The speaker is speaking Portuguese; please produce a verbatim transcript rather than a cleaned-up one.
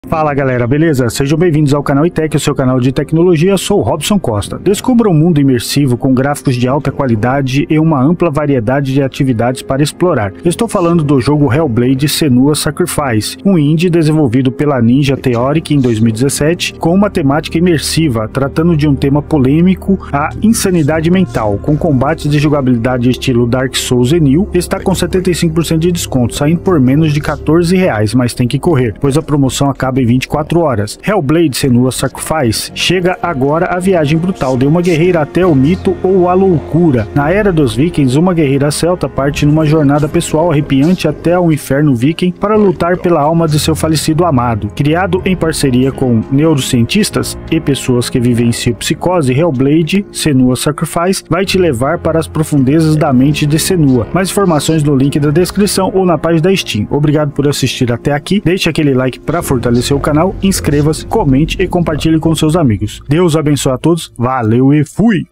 Fala galera, beleza? Sejam bem-vindos ao canal iTech, o seu canal de tecnologia. Eu sou o Robson Costa. Descubra um mundo imersivo com gráficos de alta qualidade e uma ampla variedade de atividades para explorar. Estou falando do jogo Hellblade: Senua's Sacrifice, um indie desenvolvido pela Ninja Theory em dois mil e dezessete, com uma temática imersiva, tratando de um tema polêmico, a insanidade mental, com combates de jogabilidade estilo Dark Souls e Nioh. Está com setenta e cinco por cento de desconto, saindo por menos de quatorze reais, mas tem que correr, pois a promoção acaba em vinte e quatro horas. Hellblade: Senua's Sacrifice chega agora a viagem brutal de uma guerreira até o mito ou a loucura. Na era dos vikings, uma guerreira celta parte numa jornada pessoal arrepiante até o inferno viking para lutar pela alma de seu falecido amado. Criado em parceria com neurocientistas e pessoas que vivenciam psicose, Hellblade: Senua's Sacrifice vai te levar para as profundezas da mente de Senua. Mais informações no link da descrição ou na página da Steam. Obrigado por assistir até aqui. Deixe aquele like para fortalecer o canal, inscreva-se, comente e compartilhe com seus amigos. Deus abençoe a todos, valeu e fui!